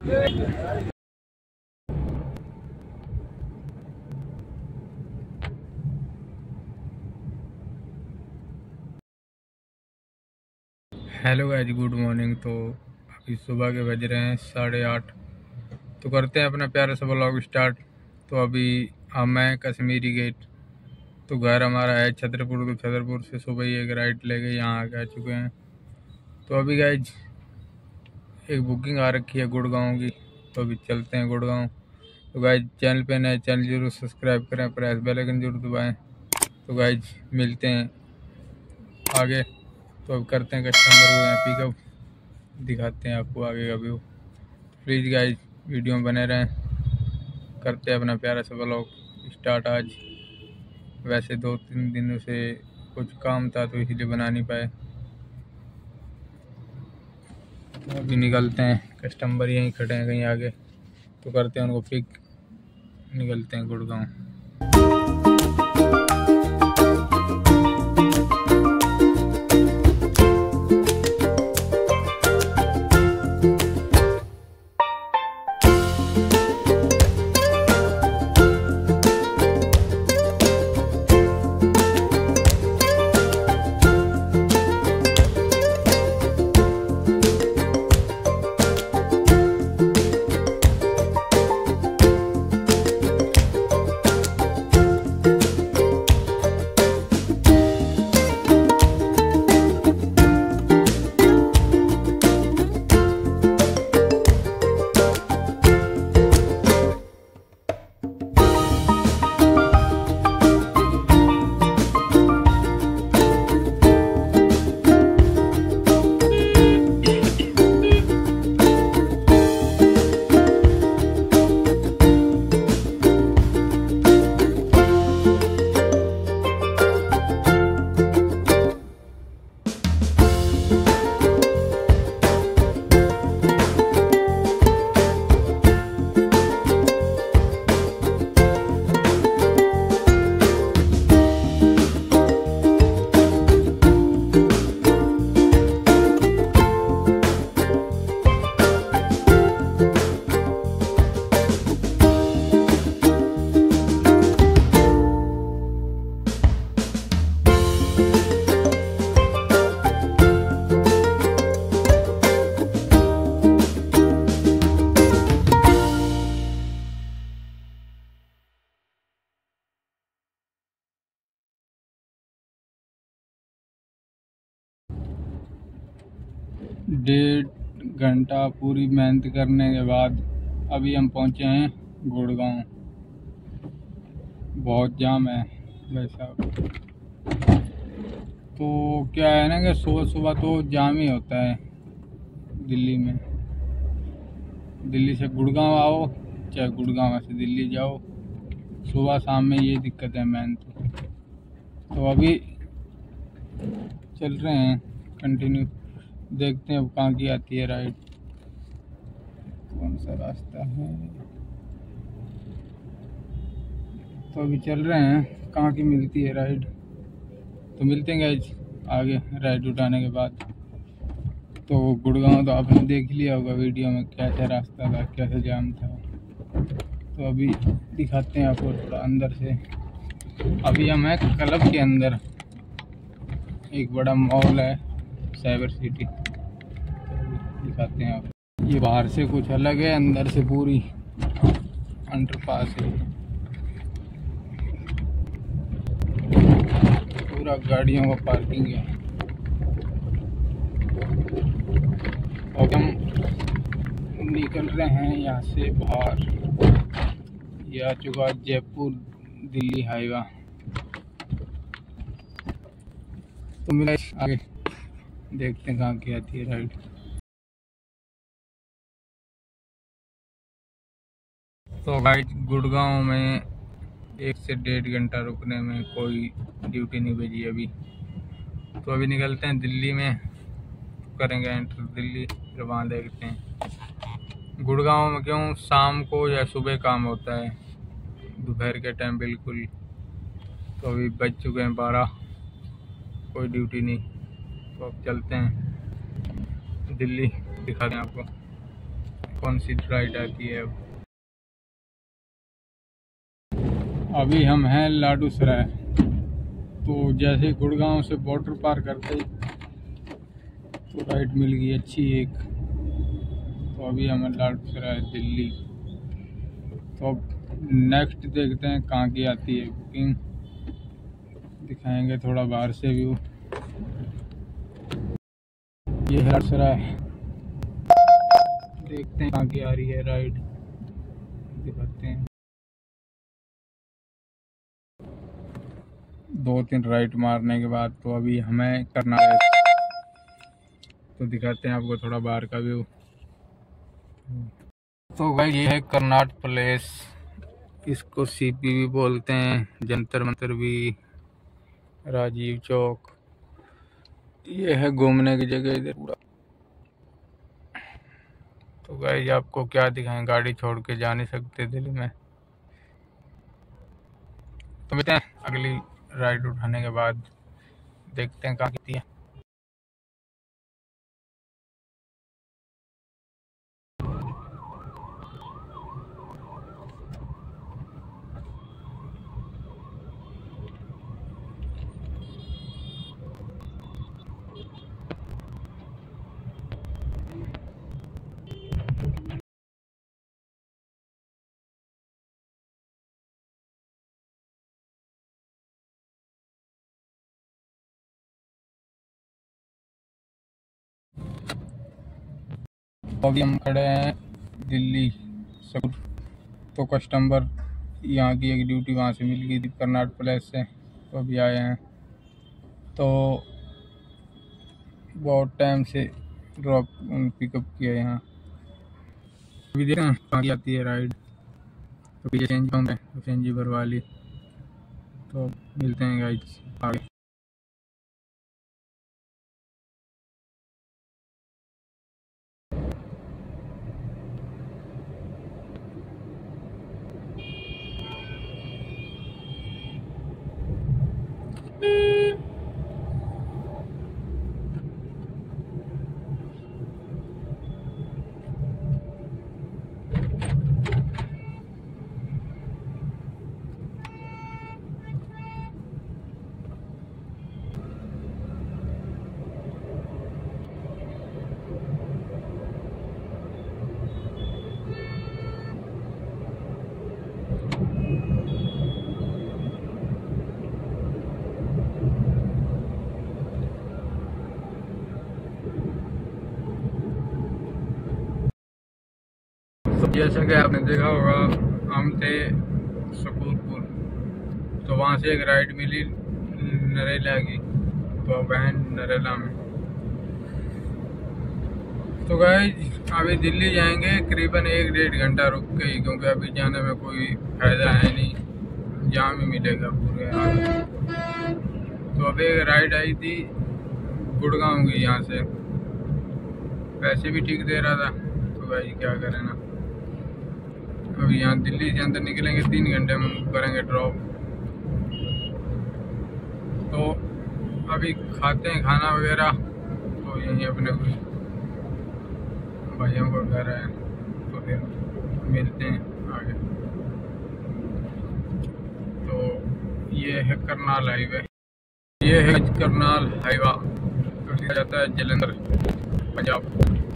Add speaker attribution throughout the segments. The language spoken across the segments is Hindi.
Speaker 1: Hello guys, good morning. तो अभी सुबह के बज रहे हैं 8:30। तो करते हैं अपना प्यारा सा व्लॉग स्टार्ट। तो अभी हम हैं कश्मीरी गेट। तो घर हमारा है छतरपुर। तो छतरपुर से सुबह ही एक राइड लेके यहाँ आ चुके हैं। तो अभी गाइज एक बुकिंग आ रखी है गुड़गांव की। तो अभी चलते हैं गुड़गांव। तो गाइज चैनल पे नए, चैनल जरूर सब्सक्राइब करें, प्रेस बेल आइकन जरूर दबाएँ। तो गाइज मिलते हैं आगे। तो अब करते हैं कस्टमर को यहाँ पिकअप, दिखाते हैं आपको आगे का व्यू। प्लीज़ गाइज वीडियो में बने रहें। करते हैं अपना प्यारा सा व्लॉग स्टार्ट आज। वैसे 2-3 दिनों से कुछ काम था तो इसलिए बना नहीं पाए। तो अभी निकलते हैं, कस्टमर यहीं खड़े हैं कहीं आगे। तो करते हैं उनको पिक, निकलते हैं गुड़गांव। डेढ़ घंटा पूरी मेहनत करने के बाद अभी हम पहुंचे हैं गुड़गांव। बहुत जाम है भाई साहब। तो क्या है ना कि सुबह सुबह तो जाम ही होता है दिल्ली में। दिल्ली से गुड़गांव आओ, चाहे गुड़गांव से दिल्ली जाओ, सुबह शाम में ये दिक्कत है मेन। तो अभी चल रहे हैं कंटिन्यू, देखते हैं अब कहाँ की आती है राइड, कौन सा रास्ता है। तो अभी चल रहे हैं कहाँ की मिलती है राइड। तो मिलते हैं गाइज आगे राइड उठाने के बाद। तो गुड़गांव तो आपने देख लिया होगा वीडियो में, कैसा रास्ता था, कैसा जाम था। तो अभी दिखाते हैं आपको थोड़ा अंदर से। अभी हम हैं क्लब के अंदर, एक बड़ा मॉल है साइबर सिटी। दिखाते हैं आप। ये बाहर से कुछ अलग है, अंदर से पूरी अंडरपास है, पूरा गाड़ियों का पार्किंग है। और हम निकल रहे हैं यहाँ से बाहर। ये आ चुका जयपुर दिल्ली हाईवा। तो मिला आगे, देखते हैं कहाँ की आती है राइड। तो गाइस गुड़गांव में 1 से 1.5 घंटा रुकने में कोई ड्यूटी नहीं भेजी अभी। तो अभी निकलते हैं दिल्ली में, करेंगे एंटर दिल्ली, फिर वहाँ देखते हैं गुड़गांव में क्यों शाम को या सुबह काम होता है, दोपहर के टाइम बिल्कुल। तो अभी बज चुके हैं 12, कोई ड्यूटी नहीं। तो अब चलते हैं दिल्ली, दिखाते हैं आपको। कौन सी फ्लाइट आती है। अभी हम हैं लाडू सराय। तो जैसे गुड़गांव से बॉर्डर पार करते ही तो राइट मिल गई अच्छी एक। तो अभी हम लाडू सराय दिल्ली। तो अब नेक्स्ट देखते हैं कहाँ की आती है बुकिंग, दिखाएंगे थोड़ा बाहर से व्यू। ये है लाडू सराय, देखते हैं कहाँ की आ रही है राइड, दिखाते हैं। 2-3 राइट मारने के बाद तो अभी हमें करना है, तो दिखाते हैं आपको थोड़ा बाहर का व्यू। तो भाई ये है कर्नाट प्लेस, इसको सीपी भी बोलते हैं, जंतर मंतर भी, राजीव चौक। ये है घूमने की जगह इधर पूरा। तो गाइस आपको क्या दिखाएं, गाड़ी छोड़ के जा नहीं सकते दिल्ली में। तो मिलते हैं अगली राइड उठाने के बाद, देखते हैं कहाँ कितनी है। अभी हम खड़े हैं दिल्ली सकूर। तो कस्टमर यहाँ की एक ड्यूटी वहाँ से मिल गई थी कर्नाट प्लेस से, तो अभी आए हैं। तो बहुत टाइम से ड्रॉप पिकअप किया यहाँ। अभी देखते हैं कहाँ की आती है राइड। तो पीछे चेंज पंप है, तो चेंज भरवा ली। तो मिलते हैं गाइस आगे। तो जैसा कि आपने देखा होगा, हम थे शकूरपुर, तो वहाँ से एक राइड मिली नरेला की, तो अब हैं नरेला में। तो गाइस अभी दिल्ली जाएंगे करीबन 1-1.5 घंटा रुक के ही, क्योंकि अभी जाने में कोई फायदा है नहीं, जाम ही मिलेगा पूरे हाल। तो अभी एक राइड आई थी गुड़गांव की, यहाँ से पैसे भी ठीक दे रहा था। तो भाई क्या करें ना, अभी यहाँ दिल्ली से अंदर निकलेंगे 3 घंटे में करेंगे ड्रॉप। तो अभी खाते हैं खाना वगैरह, तो यहीं अपने कोई भाइयों को घर है, तो फिर मिलते हैं आगे। तो ये है करनाल हाईवे, ये है करनाल हाईवा, तो जाता है जलंधर पंजाब।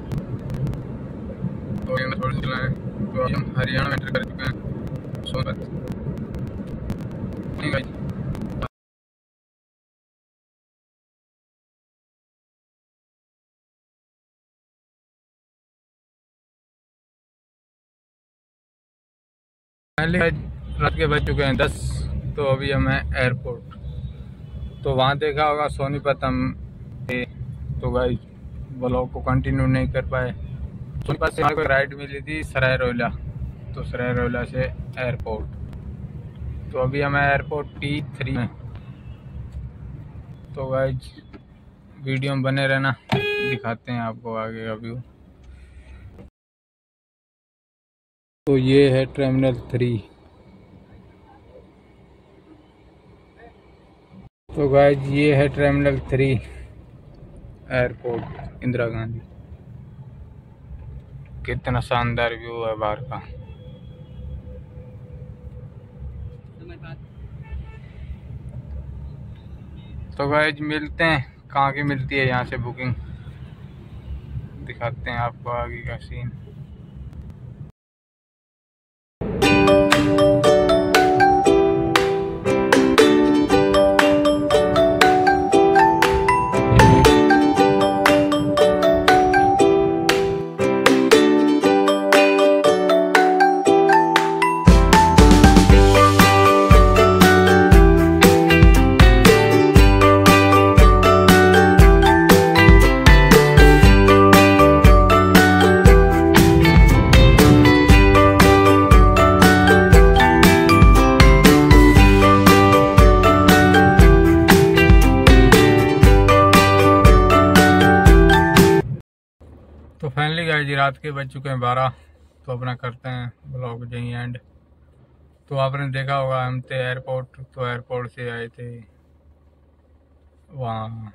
Speaker 1: तो ये थोड़ा चला है, तो हम हरियाणा में एंटर कर चुके हैं सोनभद्र। पहले रात के बज चुके हैं 10, तो अभी हम हैं एयरपोर्ट। तो वहाँ देखा होगा सोनीपत हम थे, तो गाइस ब्लॉग को कंटिन्यू नहीं कर पाए। सोनीपत से हमारे को राइड मिली थी सराय रोहिला, तो सराय रोहिला से एयरपोर्ट। तो अभी हम एयरपोर्ट T3 में। तो गाइस वीडियो में बने रहना, दिखाते हैं आपको आगे का व्यू। तो ये है टर्मिनल 3। तो गाइस ये है टर्मिनल 3 एयरपोर्ट इंदिरा गांधी। कितना शानदार व्यू है बाहर का। तो गाइस मिलते हैं, कहाँ की मिलती है यहाँ से बुकिंग, दिखाते हैं आपको आगे का सीन। तो फाइनली गाइस रात के बज चुके हैं 12। तो अपना करते हैं ब्लॉग यहीं एंड। तो आपने देखा होगा हम थे एयरपोर्ट, तो एयरपोर्ट से आए थे वहाँ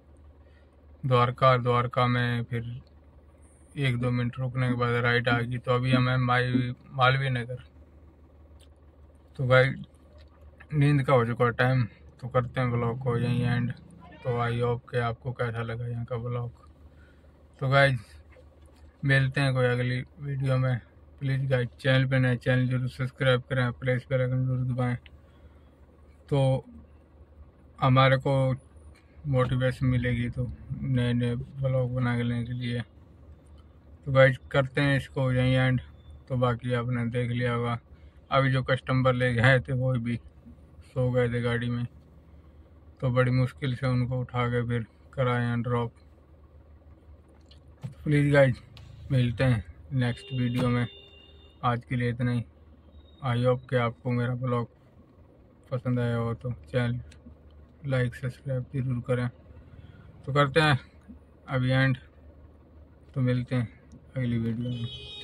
Speaker 1: द्वारका में, फिर 1-2 मिनट रुकने के बाद राइड आ गई। तो अभी हमें मालवीय नगर। तो गाइस नींद का हो चुका टाइम, तो करते हैं ब्लॉग को यहीं एंड। तो आई होप कि आपको कैसा लगा यहाँ का ब्लॉग। तो गाइस मिलते हैं कोई अगली वीडियो में। प्लीज़ गाइस चैनल पे नए, चैनल जरूर सब्सक्राइब करें, प्लेस बेल आइकन जरूर दबाएं, तो हमारे को मोटिवेशन मिलेगी तो नए नए ब्लॉग बनाने के लिए। तो गाइस करते हैं इसको यहीं एंड। तो बाकी आपने देख लिया होगा, अभी जो कस्टमर ले गए थे वो भी सो गए थे गाड़ी में, तो बड़ी मुश्किल से उनको उठा के फिर कराए ड्रॉप। प्लीज़ गाइस मिलते हैं नेक्स्ट वीडियो में। आज के लिए इतना ही। आई होप कि आपको मेरा ब्लॉग पसंद आया हो, तो चैनल लाइक सब्सक्राइब जरूर करें। तो करते हैं अभी एंड, तो मिलते हैं अगली वीडियो में।